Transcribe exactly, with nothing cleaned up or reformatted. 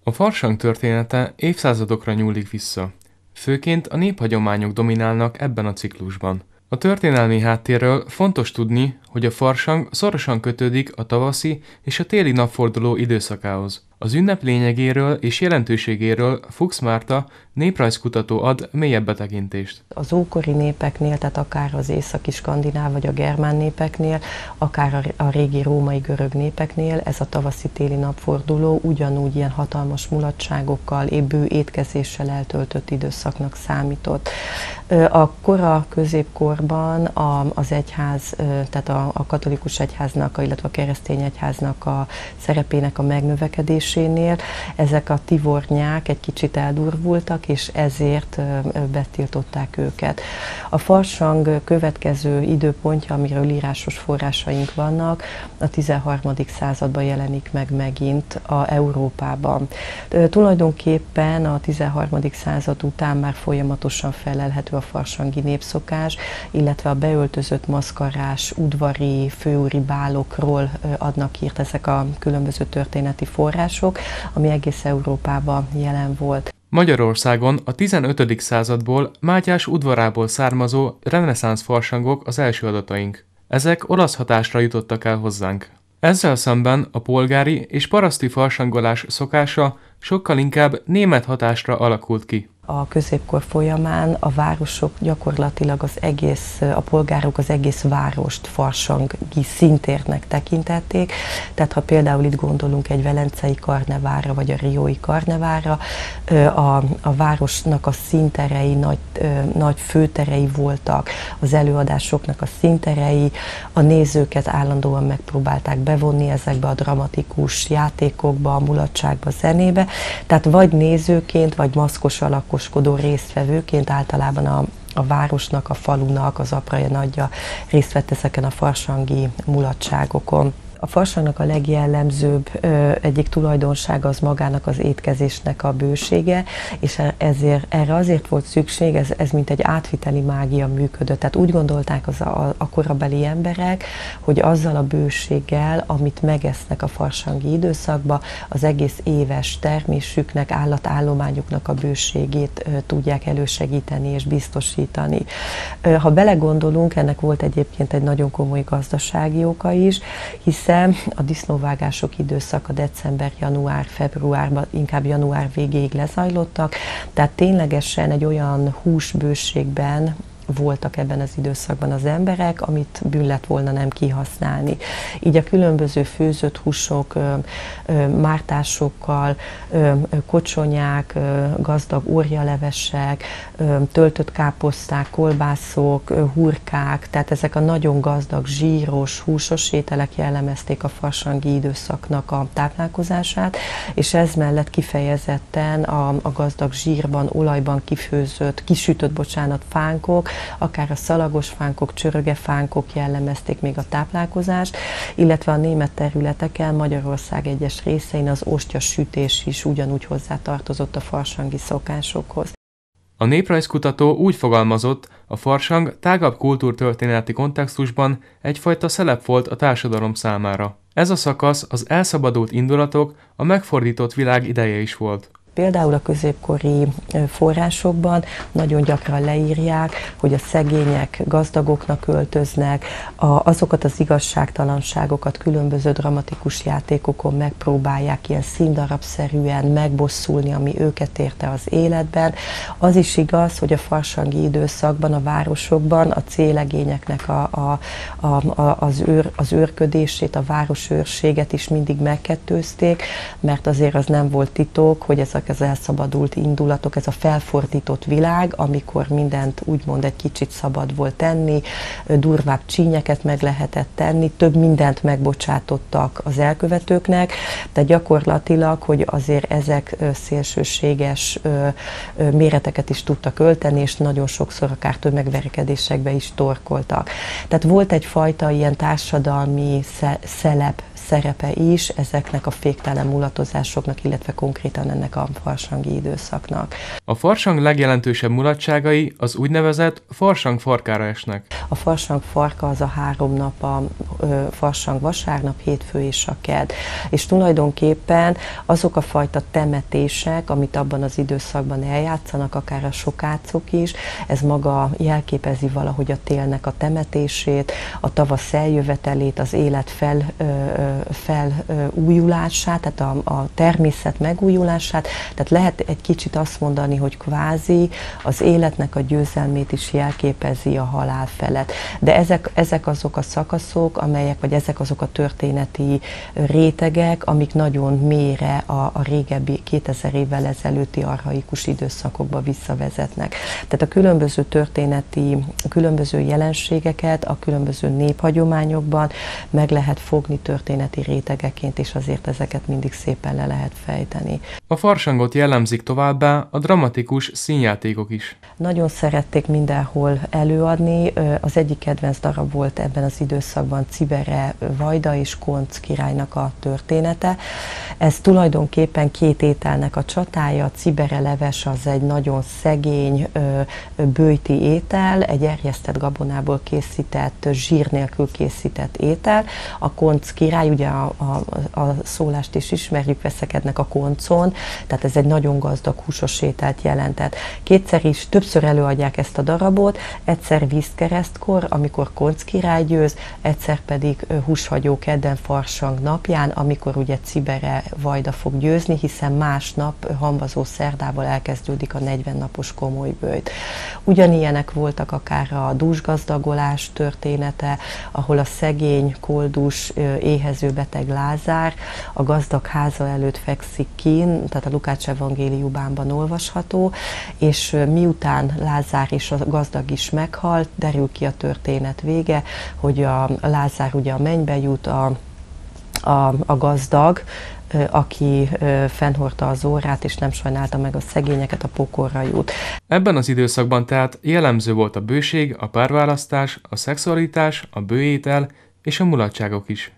A farsang története évszázadokra nyúlik vissza. Főként a néphagyományok dominálnak ebben a ciklusban. A történelmi háttérről fontos tudni, hogy a farsang szorosan kötődik a tavaszi és a téli napforduló időszakához. Az ünnep lényegéről és jelentőségéről Fuchs Márta néprajzkutató ad mélyebb betekintést. Az ókori népeknél, tehát akár az északi skandináv vagy a germán népeknél, akár a régi római görög népeknél ez a tavaszi-téli napforduló ugyanúgy ilyen hatalmas mulatságokkal, bő étkezéssel eltöltött időszaknak számított. A kora középkorban az egyház, tehát a, a katolikus egyháznak, illetve a keresztény egyháznak a szerepének a megnövekedésénél ezek a tivornyák egy kicsit eldurvultak, és ezért betiltották őket. A farsang következő időpontja, amiről írásos forrásaink vannak, a tizenharmadik században jelenik meg megint a Európában. Tulajdonképpen a tizenharmadik század után már folyamatosan felelhető a farsangi népszokás, illetve a beöltözött maszkarás, udvari, főúri bálokról adnak hírt ezek a különböző történeti források, ami egész Európában jelen volt. Magyarországon a tizenötödik századból Mátyás udvarából származó reneszánsz farsangok az első adataink. Ezek olasz hatásra jutottak el hozzánk. Ezzel szemben a polgári és paraszti farsangolás szokása sokkal inkább német hatásra alakult ki. A középkor folyamán a városok gyakorlatilag az egész, a polgárok az egész várost farsangi szintérnek tekintették. Tehát ha például itt gondolunk egy velencei karnevára, vagy a riói karnevára, a, a városnak a színterei, nagy, nagy főterei voltak, az előadásoknak a színterei, a nézőket állandóan megpróbálták bevonni ezekbe a dramatikus játékokba, a mulatságba, a zenébe. Tehát vagy nézőként, vagy maszkos alakos résztvevőként általában a, a városnak, a falunak, az apraja nagyja részt vett ezeken a farsangi mulatságokon. A farsangnak a legjellemzőbb ö, egyik tulajdonsága az magának az étkezésnek a bősége, és ezért, erre azért volt szükség, ez, ez mint egy átviteli mágia működött. Tehát úgy gondolták az a, a korabeli emberek, hogy azzal a bőséggel, amit megesznek a farsangi időszakban, az egész éves termésüknek, állatállományuknak a bőségét ö, tudják elősegíteni és biztosítani. Ö, ha belegondolunk, ennek volt egyébként egy nagyon komoly gazdasági oka is, hisz a disznóvágások időszaka december, január, februárban, inkább január végéig lezajlottak, tehát ténylegesen egy olyan húsbőségben voltak ebben az időszakban az emberek, amit bűn lett volna nem kihasználni. Így a különböző főzött húsok, mártásokkal, kocsonyák, gazdag orjalevesek, töltött káposzták, kolbászok, hurkák, tehát ezek a nagyon gazdag, zsíros, húsos ételek jellemezték a farsangi időszaknak a táplálkozását, és ez mellett kifejezetten a, a gazdag zsírban, olajban kifőzött, kisütött, bocsánat, fánkok, akár a szalagos fánkok, csörögefánkok jellemezték még a táplálkozást, illetve a német területeken, Magyarország egyes részein az ostyasütés is ugyanúgy hozzátartozott a farsangi szokásokhoz. A néprajzkutató úgy fogalmazott, a farsang tágabb kultúrtörténeti kontextusban egyfajta szelep volt a társadalom számára. Ez a szakasz az elszabadult indulatok, a megfordított világ ideje is volt. Például a középkori forrásokban nagyon gyakran leírják, hogy a szegények gazdagoknak költöznek, a, azokat az igazságtalanságokat különböző dramatikus játékokon megpróbálják ilyen színdarabszerűen megbosszulni, ami őket érte az életben. Az is igaz, hogy a farsangi időszakban, a városokban a célegényeknek a, a, a, a, az, őr, az őrködését, a városőrséget is mindig megkettőzték, mert azért az nem volt titok, hogy ezek az elszabadult indulatok, ez a felfordított világ, amikor mindent úgymond egy kicsit szabad volt tenni, durvább csínyeket meg lehetett tenni, több mindent megbocsátottak az elkövetőknek, de gyakorlatilag, hogy azért ezek szélsőséges méreteket is tudtak ölteni, és nagyon sokszor akár tömegverekedésekbe is torkoltak. Tehát volt egyfajta ilyen társadalmi szelep szerepe is ezeknek a féktelen mulatozásoknak, illetve konkrétan ennek a farsangi időszaknak. A farsang legjelentősebb mulatságai az úgynevezett farsang farkára esnek. A farsang farka az a három nap, a ö, farsang vasárnap, hétfő és a kedd. És tulajdonképpen azok a fajta temetések, amit abban az időszakban eljátszanak, akár a sokácok is, ez maga jelképezi valahogy a télnek a temetését, a tavasz eljövetelét, az élet fel, ö, felújulását, tehát a, a természet megújulását. Tehát lehet egy kicsit azt mondani, hogy kvázi az életnek a győzelmét is jelképezi a halál felett. De ezek, ezek azok a szakaszok, amelyek, vagy ezek azok a történeti rétegek, amik nagyon mélyre a, a régebbi kétezer évvel ezelőtti archaikus időszakokba visszavezetnek. Tehát a különböző történeti, a különböző jelenségeket a különböző néphagyományokban meg lehet fogni történeti rétegeként, és azért ezeket mindig szépen le lehet fejteni. A farsangot jellemzik továbbá a dramatikus színjátékok is. Nagyon szerették mindenhol előadni. Az egyik kedvenc darab volt ebben az időszakban Cibere Vajda és Konc királynak a története. Ez tulajdonképpen két ételnek a csatája. A Cibere leves az egy nagyon szegény böjti étel, egy erjesztett gabonából készített, zsír nélkül készített étel. A Konc király, ugye a, a, a szólást is ismerjük, veszekednek a koncon, tehát ez egy nagyon gazdag húsos ételt jelentett. Kétszer is, többször előadják ezt a darabot, egyszer vízkeresztkor, amikor Konc király győz, egyszer pedig húshagyó kedden farsang napján, amikor ugye Cibere Vajda fog győzni, hiszen másnap hamvazó szerdával elkezdődik a negyven napos komoly böjt. Ugyanilyenek voltak akár a dúsgazdagolás története, ahol a szegény, koldus, éhező beteg Lázár a gazdag háza előtt fekszik kín, tehát a Lukács evangéliumában olvasható, és miután Lázár és a gazdag is meghalt, derül ki a történet vége, hogy a Lázár ugye a mennybe jut, a, a, a gazdag, aki fennhordta az órát és nem sajnálta meg a szegényeket, a pokolra jut. Ebben az időszakban tehát jellemző volt a bőség, a párválasztás, a szexualitás, a bőétel és a mulatságok is.